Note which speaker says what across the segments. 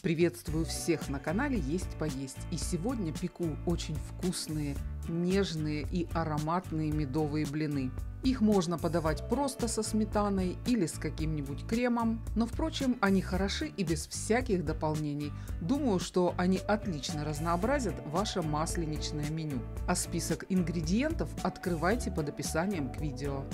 Speaker 1: Приветствую всех на канале Есть Поесть. И сегодня пеку очень вкусные, нежные и ароматные медовые блины. Их можно подавать просто со сметаной или с каким-нибудь кремом, но, впрочем, они хороши и без всяких дополнений. Думаю, что они отлично разнообразят ваше масленичное меню. А список ингредиентов открывайте под описанием к видео.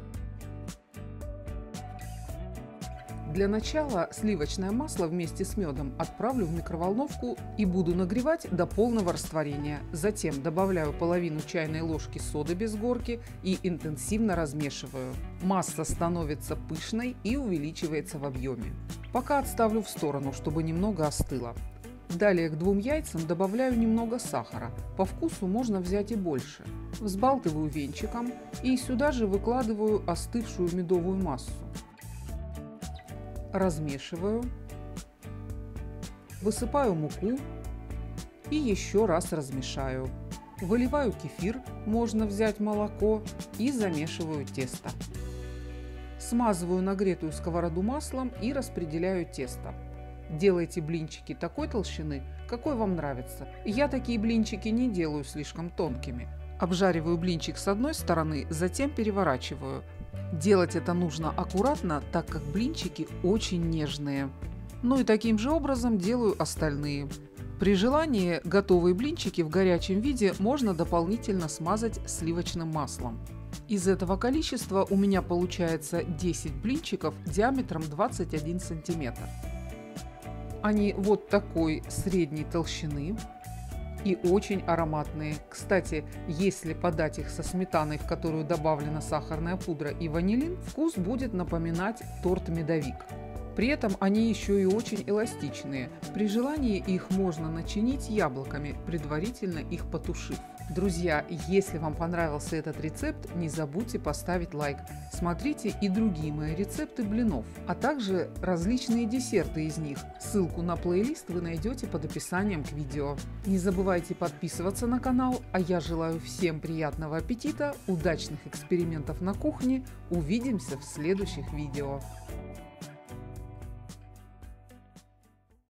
Speaker 1: Для начала сливочное масло вместе с медом отправлю в микроволновку и буду нагревать до полного растворения. Затем добавляю половину чайной ложки соды без горки и интенсивно размешиваю. Масса становится пышной и увеличивается в объеме. Пока отставлю в сторону, чтобы немного остыло. Далее к 2 яйцам добавляю немного сахара. По вкусу можно взять и больше. Взбалтываю венчиком и сюда же выкладываю остывшую медовую массу. Размешиваю, высыпаю муку и еще раз размешаю. Выливаю кефир, можно взять молоко, и замешиваю тесто. Смазываю нагретую сковороду маслом и распределяю тесто. Делайте блинчики такой толщины, какой вам нравится. Я такие блинчики не делаю слишком тонкими. Обжариваю блинчик с одной стороны, затем переворачиваю. Делать это нужно аккуратно, так как блинчики очень нежные. Ну и таким же образом делаю остальные. При желании готовые блинчики в горячем виде можно дополнительно смазать сливочным маслом. Из этого количества у меня получается 10 блинчиков диаметром 21 сантиметр. Они вот такой средней толщины и очень ароматные. Кстати, если подать их со сметаной, в которую добавлена сахарная пудра и ванилин, вкус будет напоминать торт-медовик. При этом они еще и очень эластичные. При желании их можно начинить яблоками, предварительно их потушив. Друзья, если вам понравился этот рецепт, не забудьте поставить лайк. Смотрите и другие мои рецепты блинов, а также различные десерты из них. Ссылку на плейлист вы найдете под описанием к видео. Не забывайте подписываться на канал, а я желаю всем приятного аппетита, удачных экспериментов на кухне. Увидимся в следующих видео.